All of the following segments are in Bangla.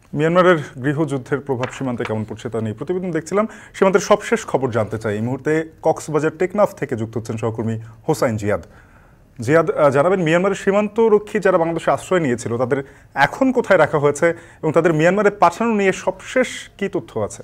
মিয়ানমারের গৃহযুদ্ধের প্রভাব সীমান্তে কেমন পড়ছে তা নিয়ে প্রতিবেদন দেখছিলাম। সীমান্তের সবশেষ খবর জানতে চাই। এই মুহূর্তে কক্সবাজার টেকনাফ থেকে যুক্ত হচ্ছেন সহকর্মী হোসাইন জিয়াদ। জিয়াদ, জানাবেন মিয়ানমারের সীমান্তরক্ষী যারা বাংলাদেশে আশ্রয় নিয়েছিল তাদের এখন কোথায় রাখা হয়েছে এবং তাদের মিয়ানমারে পাঠানো নিয়ে সবশেষ কি তথ্য আছে?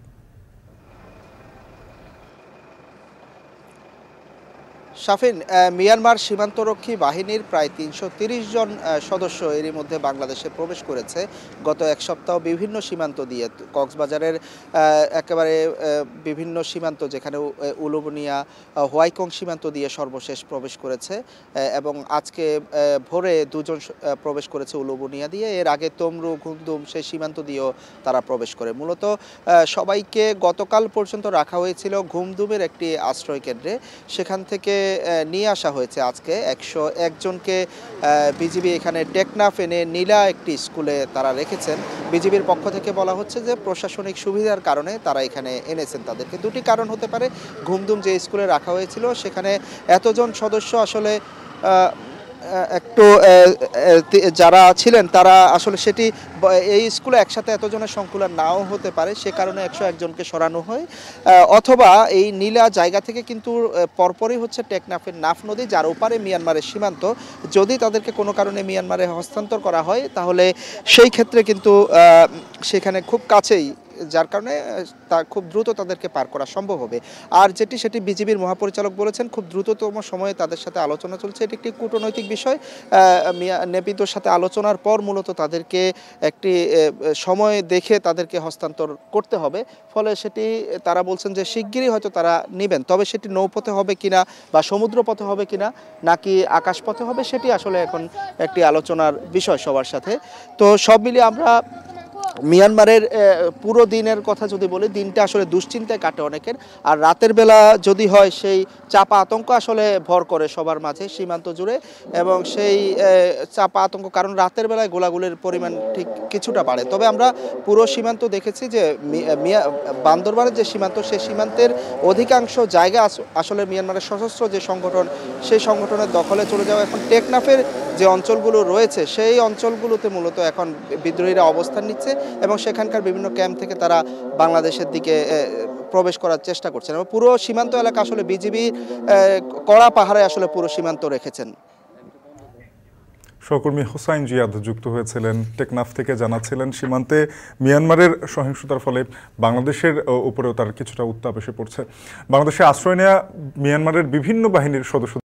শাফিন, মিয়ানমার সীমান্তরক্ষী বাহিনীর প্রায় ৩৩০ জন সদস্য এরই মধ্যে বাংলাদেশে প্রবেশ করেছে গত এক সপ্তাহ বিভিন্ন সীমান্ত দিয়ে। কক্সবাজারের একেবারে বিভিন্ন সীমান্ত, যেখানে উলুবনিয়া হোয়াইকং সীমান্ত দিয়ে সর্বশেষ প্রবেশ করেছে এবং আজকে ভোরে দুজন প্রবেশ করেছে উলুবনিয়া দিয়ে। এর আগে তমরু ঘুমদুম সেই সীমান্ত দিয়েও তারা প্রবেশ করে। মূলত সবাইকে গতকাল পর্যন্ত রাখা হয়েছিল ঘুমদুমের একটি আশ্রয় কেন্দ্রে। সেখান থেকে নিয়ে আসা হয়েছে আজকে ১০১ জনকে। বিজিবি এখানে টেকনাফ এনে নীলা একটি স্কুলে তারা রেখেছেন। বিজিবির পক্ষ থেকে বলা হচ্ছে যে প্রশাসনিক সুবিধার কারণে তারা এখানে এনেছেন তাদেরকে। দুটি কারণ হতে পারে। ঘুমদুম যে স্কুলে রাখা হয়েছিল সেখানে এতজন সদস্য আসলে একটু যারা ছিলেন তারা আসলে সেটি এই স্কুলে একসাথে এতজনের সংকুলন নাও হতে পারে, সে কারণে ১০১ জনকে সরানো হয়। অথবা এই নীলা জায়গা থেকে কিন্তু পরপরই হচ্ছে টেকনাফের নাফ নদী, যার ওপারে মিয়ানমারের সীমান্ত। যদি তাদেরকে কোনো কারণে মিয়ানমারে হস্তান্তর করা হয় তাহলে সেই ক্ষেত্রে কিন্তু সেখানে খুব কাছেই, যার কারণে খুব দ্রুত তাদেরকে পার করা সম্ভব হবে। আর সেটি বিজিবির মহাপরিচালক বলেছেন খুব দ্রুততম সময়ে তাদের সাথে আলোচনা চলছে। এটি একটি কূটনৈতিক বিষয়। নেপিদোর সাথে আলোচনার পর মূলত তাদেরকে একটি সময় দেখে তাদেরকে হস্তান্তর করতে হবে। ফলে সেটি তারা বলছেন যে শিগগিরই হয়তো তারা নেবেন। তবে সেটি নৌপথে হবে কিনা বা সমুদ্রপথে হবে কিনা নাকি আকাশপথে হবে, সেটি আসলে এখন একটি আলোচনার বিষয় সবার সাথে। তো সব মিলিয়ে আমরা মিয়ানমারের পুরো দিনের কথা যদি বলি, দিনটা আসলে দুশ্চিন্তায় কাটে অনেকের। আর রাতের বেলা যদি হয়, সেই চাপা আতঙ্ক আসলে ভর করে সবার মাঝে সীমান্ত জুড়ে। এবং সেই চাপা আতঙ্ক, কারণ রাতের বেলায় গোলাগুলির পরিমাণ ঠিক কিছুটা বাড়ে। তবে আমরা পুরো সীমান্ত দেখেছি যে বান্দরবানের যে সীমান্ত, সেই সীমান্তের অধিকাংশ জায়গা আসলে মিয়ানমারের সশস্ত্র যে সংগঠন, সেই সংগঠনের দখলে চলে যাওয়া। এখন টেকনাফের যে অঞ্চলগুলো রয়েছে সেই অঞ্চলগুলোতে মূলত এখন বিদ্রোহীরা অবস্থান নিচ্ছে এবং সেখানকার বিভিন্ন ক্যাম্প থেকে তারা বাংলাদেশের দিকে প্রবেশ করার চেষ্টা করছেন। এবং পুরো সীমান্ত এলাকা আসলে বিজিবি কড়া পাহারায় আসলে পুরো সীমান্ত রেখেছেন। সহকর্মী হোসাইন জিয়াদ যুক্ত হয়েছিলেন টেকনাফ থেকে, জানাচ্ছিলেন সীমান্তে মিয়ানমারের সহিংসতার ফলে বাংলাদেশের উপরেও তার কিছুটা উত্তাপ এসে পড়ছে। বাংলাদেশে আশ্রয় নেওয়া মিয়ানমারের বিভিন্ন বাহিনীর সদস্য